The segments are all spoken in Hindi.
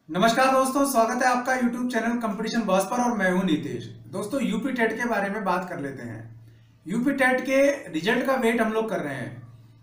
नमस्कार दोस्तों, स्वागत है आपका YouTube चैनल कंपटीशन बॉस पर और मैं हूं नीतीश। दोस्तों यूपी टेट के बारे में बात कर लेते हैं। यूपी टेट के रिजल्ट का वेट हम लोग कर रहे हैं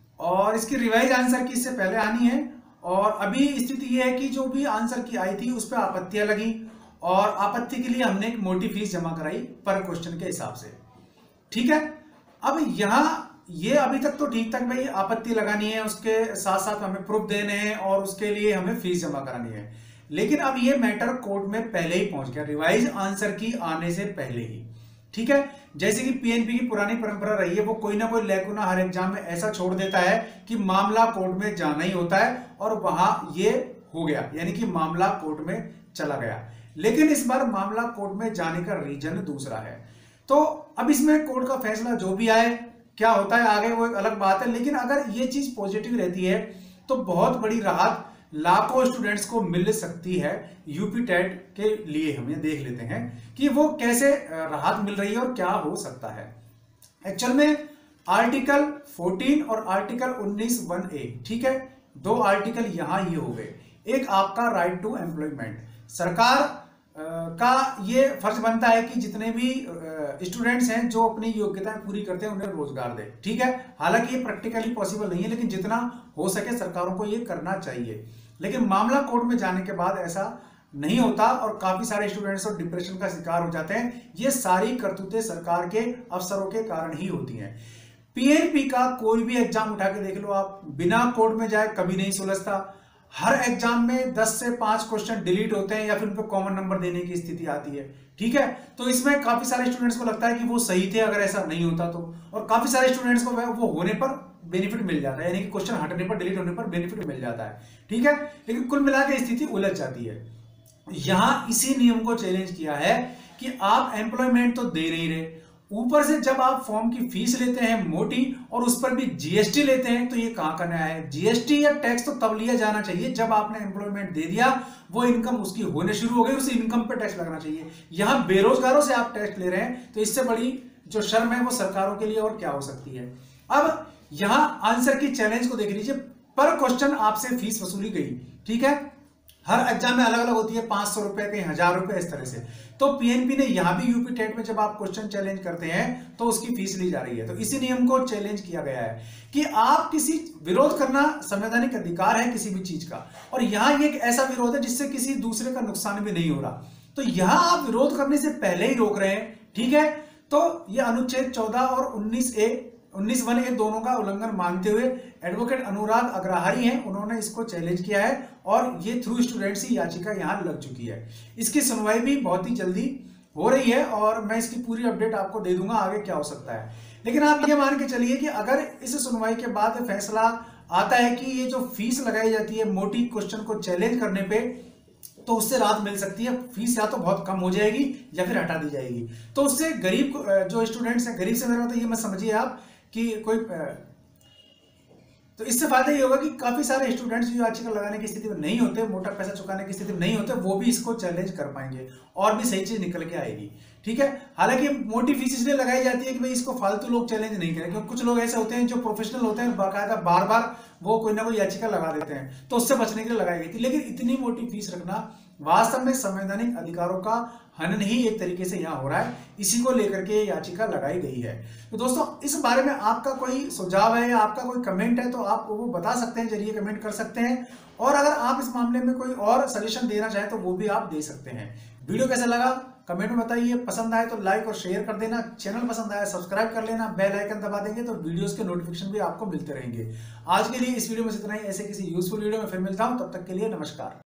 और इसकी रिवाइज आंसर की इससे पहले आनी है। और अभी स्थिति ये है कि जो भी आंसर की आई थी उस पर आपत्तियां लगी और आपत्ति के लिए हमने एक मोटी फीस जमा कराई पर क्वेश्चन के हिसाब से। ठीक है, अब यहाँ ये अभी तक तो ठीक तक भाई आपत्ति लगानी है, उसके साथ साथ हमें प्रूफ देने हैं और उसके लिए हमें फीस जमा करानी है। लेकिन अब ये मैटर कोर्ट में पहले ही पहुंच गया, रिवाइज आंसर की आने से पहले ही। ठीक है, जैसे कि पीएनपी की पुरानी परंपरा रही है, वो कोई ना कोई लैकुना हर एग्जाम में ऐसा छोड़ देता है कि मामला कोर्ट में जाना ही होता है और वहां ये हो गया, यानी कि मामला कोर्ट में चला गया। लेकिन इस बार मामला कोर्ट में जाने का रीजन दूसरा है। तो अब इसमें कोर्ट का फैसला जो भी आए, क्या होता है आगे वो एक अलग बात है। लेकिन अगर ये चीज पॉजिटिव रहती है तो बहुत बड़ी राहत लाखों स्टूडेंट्स को मिल सकती है। यूपी टेट के लिए हम ये देख लेते हैं कि वो कैसे राहत मिल रही है और क्या हो सकता है। एक्चुअल में आर्टिकल 14 और आर्टिकल 19(1)(a), ठीक है, दो आर्टिकल यहां ये हो गए। एक आपका राइट टू एम्प्लॉयमेंट, सरकार का ये फर्ज बनता है कि जितने भी स्टूडेंट्स हैं जो अपनी योग्यताएं पूरी करते हैं उन्हें रोजगार दे। ठीक है, हालांकि ये प्रैक्टिकली पॉसिबल नहीं है, लेकिन जितना हो सके सरकारों को ये करना चाहिए। लेकिन मामला कोर्ट में जाने के बाद ऐसा नहीं होता और काफी सारे स्टूडेंट्स और डिप्रेशन का शिकार हो जाते हैं। ये सारी करतूतें सरकार के अफसरों के कारण ही होती हैं। पीएनपी का कोई भी एग्जाम उठा के देख लो आप, बिना कोर्ट में जाए कभी नहीं सुलझता। हर एग्जाम में 10 से 5 क्वेश्चन डिलीट होते हैं या फिर उन पर कॉमन नंबर देने की स्थिति आती है। ठीक है, तो इसमें काफी सारे स्टूडेंट्स को लगता है कि वो सही थे अगर ऐसा नहीं होता तो, और काफी सारे स्टूडेंट्स को वो होने पर बेनिफिट मिल जाता है, यानी कि क्वेश्चन हटने पर, डिलीट होने पर बेनिफिट मिल जाता है। ठीक है, लेकिन कुल मिला के स्थिति उलझ जाती है। यहां इसी नियम को चैलेंज किया है कि आप एम्प्लॉयमेंट तो दे नहीं रहे, ऊपर से जब आप फॉर्म की फीस लेते हैं मोटी और उस पर भी जीएसटी लेते हैं, तो ये कहां का न्याय है। जीएसटी या टैक्स तो तब लिया जाना चाहिए जब आपने एम्प्लॉयमेंट दे दिया, वो इनकम उसकी होने शुरू हो गई, उस इनकम पे टैक्स लगना चाहिए। यहां बेरोजगारों से आप टैक्स ले रहे हैं, तो इससे बड़ी जो शर्म है वो सरकारों के लिए और क्या हो सकती है। अब यहां आंसर की चैलेंज को देख लीजिए, पर क्वेश्चन आपसे फीस वसूली गई। ठीक है, हर एग्जाम में अलग अलग होती है, 500 रुपए कहीं 1000 रुपए, इस तरह से। तो पीएनपी ने यहां भी यूपी टेट में जब आप क्वेश्चन चैलेंज करते हैं तो उसकी फीस ली जा रही है। तो इसी नियम को चैलेंज किया गया है कि आप किसी विरोध करना संवैधानिक अधिकार है किसी भी चीज का, और यहां ये एक ऐसा विरोध है जिससे किसी दूसरे का नुकसान भी नहीं हो रहा, तो यहां आप विरोध करने से पहले ही रोक रहे हैं। ठीक है, तो ये अनुच्छेद 14 और 19(1)(a) दोनों का उल्लंघन मानते हुए एडवोकेट अनुराग अग्रहारी हैं, उन्होंने इसको चैलेंज किया है और ये थ्रू स्टूडेंट्स की याचिका यहां लग चुकी है। इसकी सुनवाई भी बहुत ही जल्दी हो रही है और मैं इसकी पूरी अपडेट आपको दे दूंगा आगे क्या हो सकता है। लेकिन आप ये मान के चलिए कि अगर इस सुनवाई के बाद फैसला आता है कि ये जो फीस लगाई जाती है मोटी क्वेश्चन को चैलेंज करने पे, तो उससे राहत मिल सकती है। फीस या तो बहुत कम हो जाएगी या फिर हटा दी जाएगी। तो उससे गरीब जो स्टूडेंट्स हैं, गरीब से मेरा मतलब ये मत समझिए आप कि कोई, तो इससे फायदा ये होगा कि काफी सारे स्टूडेंट्स जो याचिका लगाने की स्थिति में नहीं होते, मोटा पैसा चुकाने की स्थिति में नहीं होते, वो भी इसको चैलेंज कर पाएंगे और भी सही चीज निकल के आएगी। ठीक है, हालांकि मोटी फीस इसलिए लगाई जाती है कि भाई इसको फालतू लोग चैलेंज नहीं करें, क्योंकि कुछ लोग ऐसे होते हैं जो प्रोफेशनल होते हैं, बाकायदा बार बार वो कोई ना कोई याचिका लगा देते हैं, तो उससे बचने के लिए लगाई गई थी। लेकिन इतनी मोटी फीस रखना वास्तव में संवैधानिक अधिकारों का हनन ही एक तरीके से यहां हो रहा है, इसी को लेकर के याचिका लगाई गई है। तो दोस्तों, इस बारे में आपका कोई सुझाव है या आपका कोई कमेंट है तो आप वो बता सकते हैं, जरिए कमेंट कर सकते हैं। और अगर आप इस मामले में कोई और सजेशन देना चाहें तो वो भी आप दे सकते हैं। वीडियो कैसा लगा कमेंट में बताइए, पसंद आए तो लाइक और शेयर कर देना, चैनल पसंद आया सब्सक्राइब कर लेना, बेल आइकन दबा देंगे तो वीडियोस के नोटिफिकेशन भी आपको मिलते रहेंगे। आज के लिए इस वीडियो में इतना ही, ऐसे किसी यूजफुल वीडियो में फिर मिलता हूं, तब तक के लिए नमस्कार।